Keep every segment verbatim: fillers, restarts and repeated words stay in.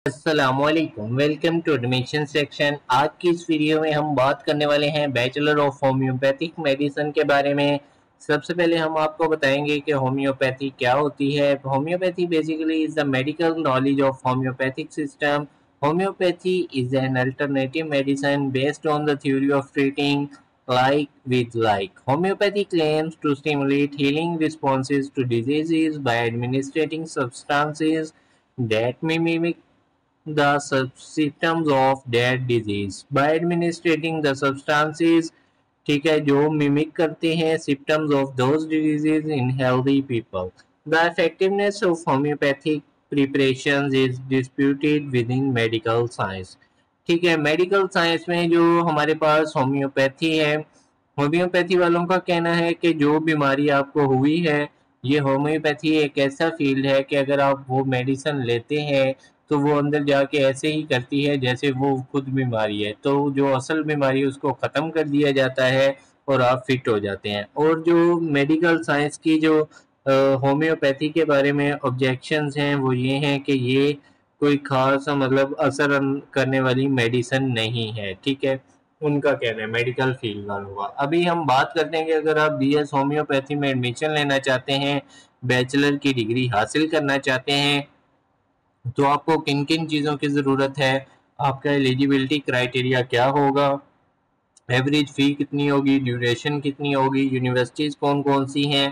अस्सलामुअलैकुम, welcome to admission section. आज की इस वीडियो में हम बात करने वाले हैं बैचलर ऑफ होम्योपैथिक मेडिसिन के बारे में। सबसे पहले हम आपको बताएंगे कि होम्योपैथी क्या होती है। Homeopathy basically is the medical knowledge of homeopathic system. Homeopathy is an alternative medicine based on the theory of treating like with like. Homeopathy claims to stimulate healing responses to diseases by administering substances that mimic the symptoms of that disease by administrating the substances, ठीक है, जो mimic करते हैं symptoms of those diseases in healthy people. The effectiveness of homeopathic preparations is disputed within medical science. ठीक है, medical science में जो हमारे पास होम्योपैथी है, होम्योपैथी वालों का कहना है कि जो बीमारी आपको हुई है, ये होम्योपैथी एक ऐसा फील्ड है कि अगर आप वो मेडिसिन लेते हैं तो वो अंदर जाके ऐसे ही करती है जैसे वो खुद बीमारी है, तो जो असल बीमारी है उसको ख़त्म कर दिया जाता है और आप फिट हो जाते हैं। और जो मेडिकल साइंस की जो होम्योपैथी के बारे में ऑब्जेक्शंस हैं वो ये हैं कि ये कोई खास मतलब असर करने वाली मेडिसिन नहीं है। ठीक है, उनका कहना है मेडिकल फील्ड वालों का। अभी हम बात करते हैं कि अगर आप बीएस होम्योपैथी में एडमिशन लेना चाहते हैं, बैचलर की डिग्री हासिल करना चाहते हैं, तो आपको किन किन चीज़ों की ज़रूरत है, आपका एलिजिबिलिटी क्राइटेरिया क्या होगा, एवरेज फ़ी कितनी होगी, ड्यूरेशन कितनी होगी, यूनिवर्सिटीज़ कौन कौन सी हैं,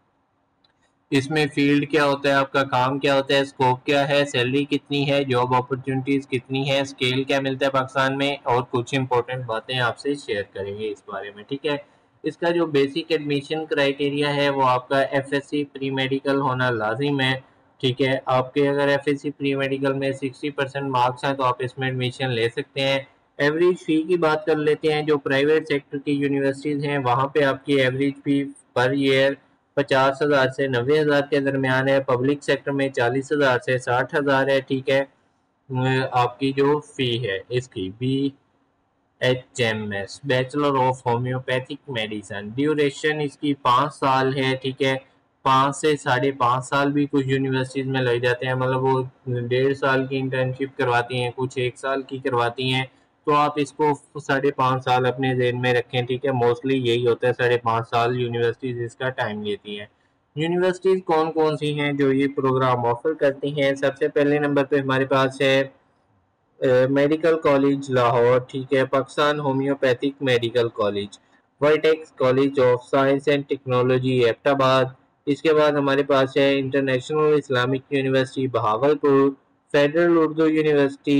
इसमें फील्ड क्या होता है, आपका काम क्या होता है, स्कोप क्या है, सैलरी कितनी है, जॉब अपॉर्चुनिटीज़ कितनी है, स्केल क्या मिलता है पाकिस्तान में, और कुछ इंपॉर्टेंट बातें आपसे शेयर करेंगे इस बारे में। ठीक है, इसका जो बेसिक एडमिशन क्राइटेरिया है वो आपका एफएससी प्री मेडिकल होना लाजिम है। ठीक है, आपके अगर एफएससी प्री मेडिकल में सिक्सटी परसेंट मार्क्स हैं तो आप इसमें एडमिशन ले सकते हैं। एवरेज फ़ी की बात कर लेते हैं। जो प्राइवेट सेक्टर की यूनिवर्सिटीज़ हैं वहाँ पे आपकी एवरेज फ़ी पर ईयर पचास हज़ार से नब्बे हज़ार के दरमियान है। पब्लिक सेक्टर में चालीस हज़ार से साठ हज़ार है। ठीक है, आपकी जो फ़ी है इसकी B H M S bachelor of homeopathic medicine, duration इसकी पाँच साल है। ठीक है, पाँच से साढ़े पाँच साल भी कुछ यूनिवर्सिटीज़ में लग जाते हैं, मतलब वो डेढ़ साल की इंटर्नशिप करवाती हैं, कुछ एक साल की करवाती हैं, तो आप इसको साढ़े पाँच साल अपने जेन में रखें। ठीक है, मोस्टली यही होता है, साढ़े पाँच साल यूनिवर्सिटीज़ इसका टाइम लेती हैं। यूनिवर्सिटीज़ कौन कौन सी हैं जो ये प्रोग्राम ऑफर करती हैं? सबसे पहले नंबर पे हमारे पास है मेडिकल कॉलेज लाहौर। ठीक है, Pakistan homeopathic medical college, vertex college of science and technology Abbottabad. इसके बाद हमारे पास है international Islamic university Bahawalpur, federal Urdu university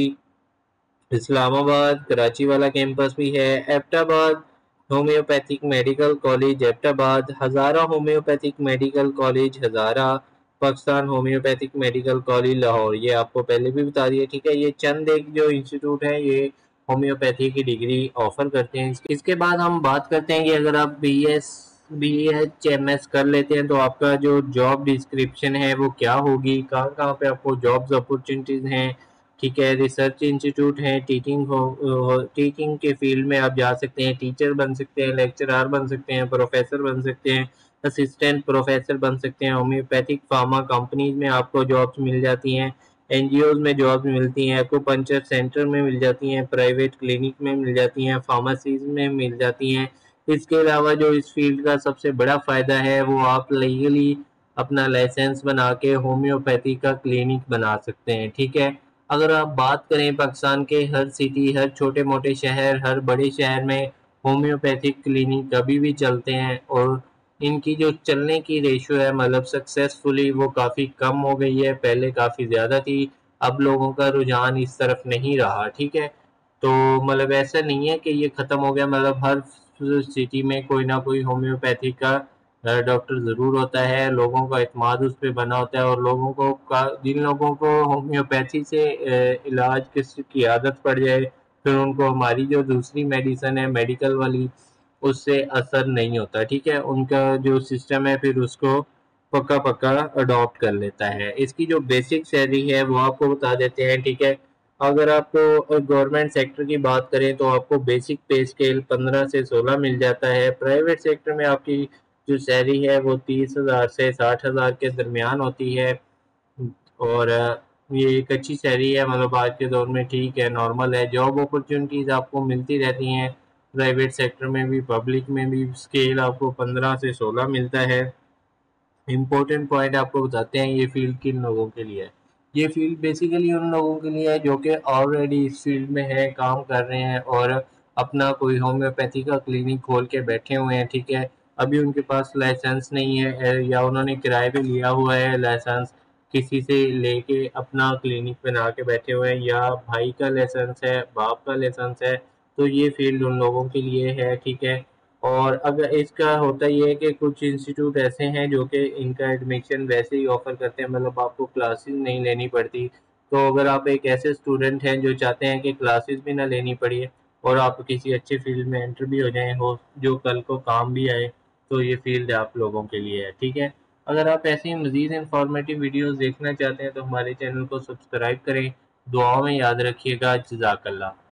Islamabad, Karachi वाला कैंपस भी है, Abbottabad homeopathic medical college Abbottabad, Hazara homeopathic medical college Hazara, Pakistan homeopathic medical college Lahore, ये आपको पहले भी बता दिया। ठीक है, ये चंद एक जो इंस्टीट्यूट है ये होम्योपैथी की डिग्री ऑफर करते हैं। इसके बाद हम बात करते हैं कि अगर आप B S B H M S कर लेते हैं तो आपका जो जॉब डिस्क्रिप्शन है वो क्या होगी, कहाँ कहाँ पे आपको जॉब्स अपॉर्चुनिटीज़ हैं। ठीक है, रिसर्च इंस्टीट्यूट है, टीचिंग हो टीचिंग के फील्ड में आप जा सकते हैं, टीचर बन सकते हैं, लेक्चरार बन सकते हैं, प्रोफेसर बन सकते हैं, असिस्टेंट प्रोफेसर बन सकते हैं। होम्योपैथिक फार्मा कंपनीज में आपको जॉब्स मिल जाती हैं, एनजीओज में जॉब्स मिलती हैं, एक्यूपंक्चर सेंटर में मिल जाती हैं, प्राइवेट क्लिनिक में मिल जाती हैं, फार्मेसीज में मिल जाती हैं। इसके अलावा जो इस फील्ड का सबसे बड़ा फ़ायदा है वो आप लीगली अपना लाइसेंस बना के होम्योपैथी का क्लिनिक बना सकते हैं। ठीक है, अगर आप बात करें पाकिस्तान के हर सिटी, हर छोटे मोटे शहर, हर बड़े शहर में होम्योपैथिक क्लिनिक कभी भी चलते हैं, और इनकी जो चलने की रेशो है मतलब सक्सेसफुली वो काफ़ी कम हो गई है, पहले काफ़ी ज़्यादा थी, अब लोगों का रुझान इस तरफ नहीं रहा। ठीक है, तो मतलब ऐसा नहीं है कि ये ख़त्म हो गया, मतलब हर सिटी में कोई ना कोई होम्योपैथी का डॉक्टर ज़रूर होता है, लोगों का इत्मीनान उस पर बना होता है, और लोगों को का जिन लोगों को होम्योपैथी से इलाज किस की आदत पड़ जाए फिर उनको हमारी जो दूसरी मेडिसिन है मेडिकल वाली उससे असर नहीं होता। ठीक है, उनका जो सिस्टम है फिर उसको पक्का पक्का अडॉप्ट कर लेता है। इसकी जो बेसिक सैलरी है वो आपको बता देते हैं। ठीक है, अगर आपको गवर्नमेंट सेक्टर की बात करें तो आपको बेसिक पे स्केल पंद्रह से सोलह मिल जाता है। प्राइवेट सेक्टर में आपकी जो सैलरी है वो तीस हज़ार से साठ हज़ार के दरमियान होती है, और ये एक अच्छी सैलरी है, मतलब आज के दौर में ठीक है, नॉर्मल है। जॉब अपॉर्चुनिटीज़ आपको मिलती रहती हैं, प्राइवेट सेक्टर में भी, पब्लिक में भी। स्केल आपको पंद्रह से सोलह मिलता है। इम्पोर्टेंट पॉइंट आपको बताते हैं, ये फील्ड किन लोगों के लिए है। ये फील्ड बेसिकली उन लोगों के लिए है जो कि ऑलरेडी इस फील्ड में है, काम कर रहे हैं और अपना कोई होम्योपैथी का क्लिनिक खोल के बैठे हुए हैं, ठीक है। अभी उनके पास लाइसेंस नहीं है, अ, या उन्होंने किराए पे लिया हुआ है लाइसेंस, किसी से लेके अपना क्लिनिक बना के बैठे हुए हैं, या भाई का लाइसेंस है, बाप का लाइसेंस है, तो ये फील्ड उन लोगों के लिए है, ठीक है। और अगर इसका होता ये है कि कुछ इंस्टीट्यूट ऐसे हैं जो कि इनका एडमिशन वैसे ही ऑफ़र करते हैं, मतलब आपको क्लासेस नहीं लेनी पड़ती। तो अगर आप एक ऐसे स्टूडेंट हैं जो चाहते हैं कि क्लासेस भी ना लेनी पड़े और आप किसी अच्छे फील्ड में एंटर भी हो जाएँ, हो जो कल को काम भी आए, तो ये फील्ड आप लोगों के लिए है, ठीक है। अगर आप ऐसी ही मज़ीद इन्फॉर्मेटिव वीडियोज़ देखना चाहते हैं तो हमारे चैनल को सब्सक्राइब करें। दुआओं में याद रखिएगा। जज़ाकल्लाह।